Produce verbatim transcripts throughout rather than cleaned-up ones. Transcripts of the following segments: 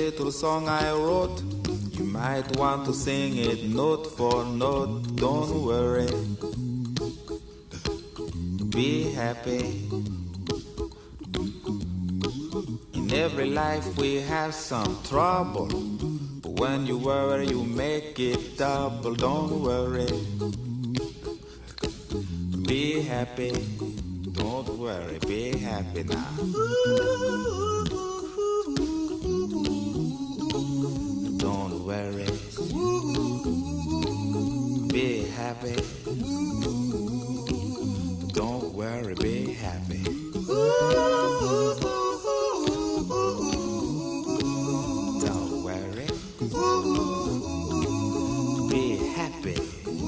little song I wrote. You might want to sing it note for note. Don't worry, be happy. In every life we have some trouble, but when you worry you make it double. Don't worry, be happy. Don't worry, be happy now. Don't worry, be happy. Don't worry, be happy. Don't worry, be happy.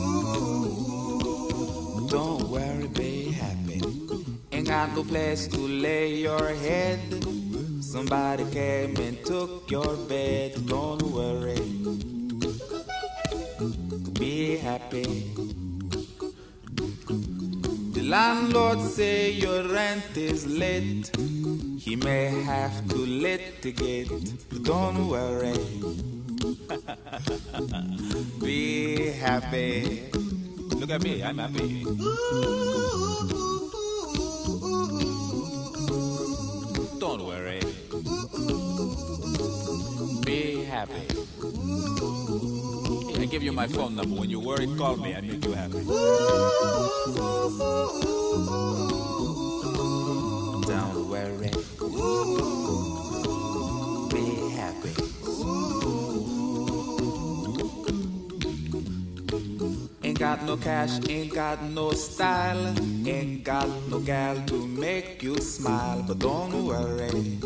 Don't worry, be happy. Ain't got no place to lay your head. Somebody came and took your bed. Don't worry, be happy. The landlord say your rent is late. He may have to litigate. Don't worry, be happy. Look at me, I'm happy. Don't worry, be happy. I give you my phone number. When you worry, call me. I make you happy. Don't worry, be happy. Ain't got no cash, ain't got no style, ain't got no gal to make you smile. But don't worry,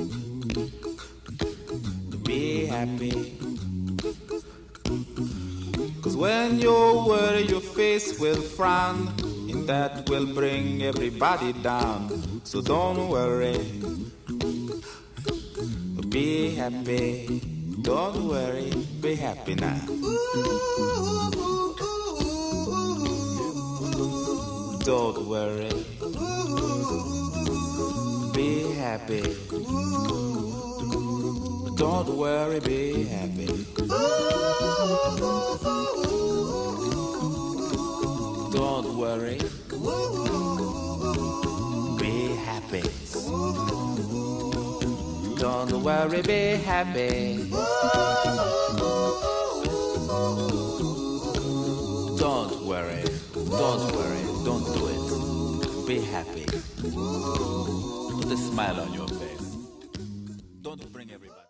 be happy. Cause when you worry your face will frown, and that will bring everybody down. So don't worry, be happy. Don't worry, be happy now. Don't worry, be happy. Don't worry, be happy. Don't worry, be happy. Don't worry, be happy. Don't worry, don't worry, don't do it. Be happy. Put a smile on your face.